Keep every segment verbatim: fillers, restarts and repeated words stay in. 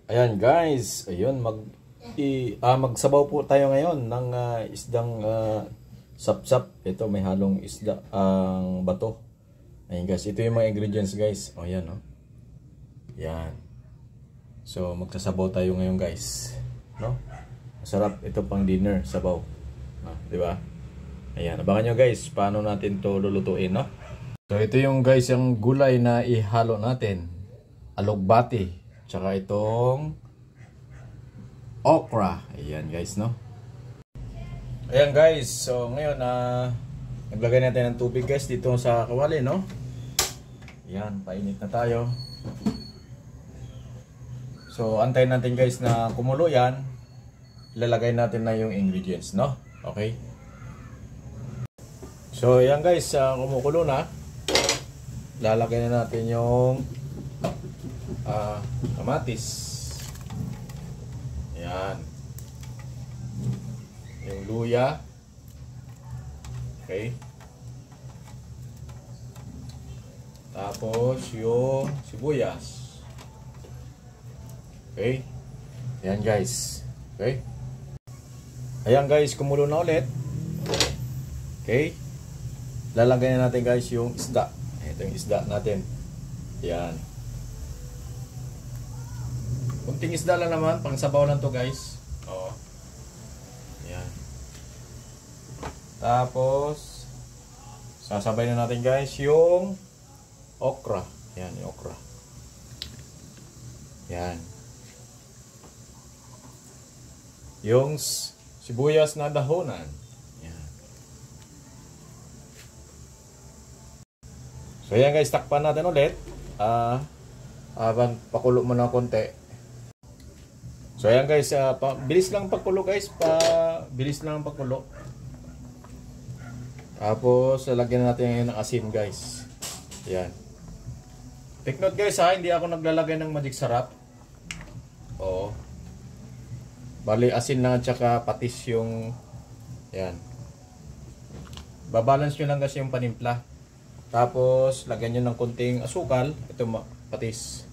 Ayan guys, ayun mag i, ah, magsabaw po tayo ngayon ng uh, isdang uh, sapsap. Ito may halong isda ang uh, bato. Ayan guys, ito yung mga ingredients guys. O yan no. Yan. So magsasabaw tayo ngayon guys, no? Masarap ito pang dinner, sabaw. Ah, di ba? Ayan, abangan nyo guys paano natin to lulutuin, no? So ito yung guys yung gulay na ihalo natin. Alugbati. Tsaka itong okra. Ayan guys, no? Ayan guys, so ngayon uh, naglagay natin ng tubig guys dito sa kawali, no? Ayan, painit na tayo. So antayin natin guys na kumulo yan. Ilalagay natin na yung ingredients, no? Okay? So ayan guys, uh, kumukulo na. Lalagay na natin yung uh, kamatis. Ayan. Yung luya. Okay. Tapos yung sibuyas. Okay. Ayan guys. Okay. Ayan guys, kumulo na ulit. Okay. Lalagay na natin guys yung isda. Ito yung isda natin. Ayan. Kunting isda lang naman, pang sabaw lang to guys. Oo. Ayan. Tapos sasabay na natin guys yung okra. Ayan, yung okra. Ayan. Yung sibuyas na dahonan. Ayan. So ayan guys, takpan natin ulit. Ah, uh, habang pakulo mo na konti. So ayan guys, uh, pa, bilis lang pagkulo guys, pa bilis lang pagkulo. Tapos lalagyan natin ng asin guys. Ayan. Take note guys ha, hindi ako naglalagay ng magic sarap. Oo. Bali asin lang at saka patis yung, ayan. Babalance nyo lang kasi yung panimpla. Tapos lagyan nyo ng konting asukal. Ito patis.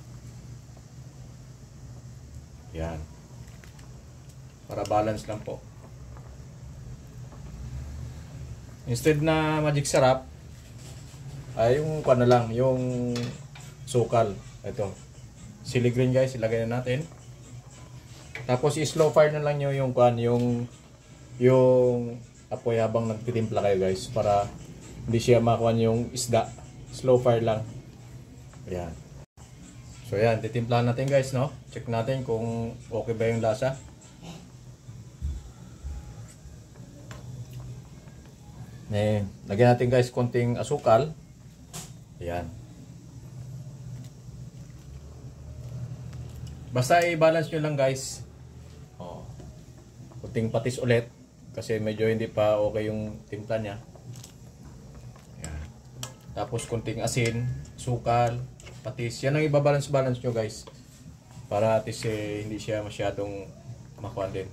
Yan. Para balance lang po. Instead na magic sarap, ay yung kuan na lang, yung sukal. Ito. Chili green guys, ilagay na natin. Tapos i-slow fire na lang nyo yung kuan, yung yung apoy habang nagtitimpla kayo guys para hindi siya makuan yung isda. Slow fire lang. Ayan. So yan, titimplahan natin guys, no? Check natin kung okay ba yung lasa. Eh, lagyan natin guys konting asukal. Ayan. Basta i-balance nyo lang guys. Oh. Konting patis ulit. Kasi medyo hindi pa okay yung timpla niya. Ayan. Tapos konting asin, sukal, patis. Yan ang ibabalance-balance nyo guys. Para at least eh, hindi siya masyadong makuha din.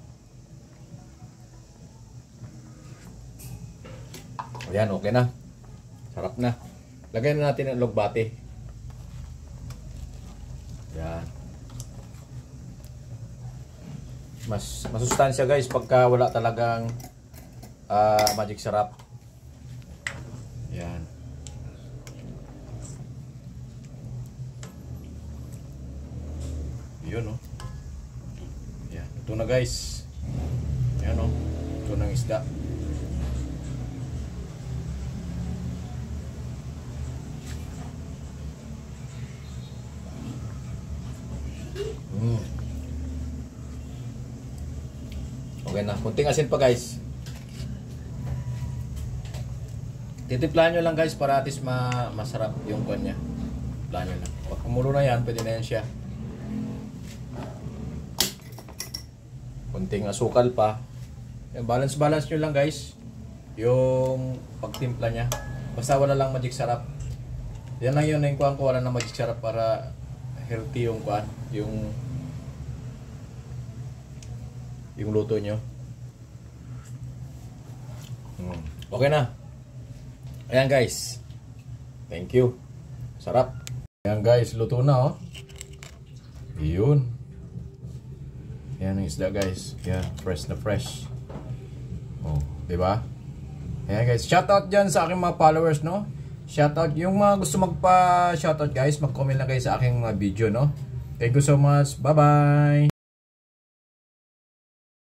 Ayan, okay na. Sarap na. Lagyan na natin ang alugbati. Ayan. Mas masustansya guys pagka wala talagang uh, magic sarap. Ayan. Yun no. Yan, ito na guys. Yan no. Ito ng isda. Mm. Okay na. Kunting asin pa guys. Titiplahan nyo lang guys para at least ma masarap yung kanya. Tiplahan nyo lang. Pag kumulo na yan, pwede na yan siya. Kunting asukal pa. Balance-balance nyo lang guys yung pagtimpla nya. Basta wala lang magic sarap. Yan lang yun yung kuhan ko. Wala na magic sarap para healthy yung kuhan. Yung yung luto nyo. Hmm. Okay na. Ayan guys. Thank you. Sarap. Ayan guys, luto na oh. Yun. Yan ang isda guys. Yan, fresh na fresh. Oh, di ba? Ayan guys, shoutout dyan sa aking mga followers, no? Shoutout, yung mga gusto magpa-shoutout guys, mag-comment lang kayo sa aking mga video, no? Thank you so much. Bye-bye!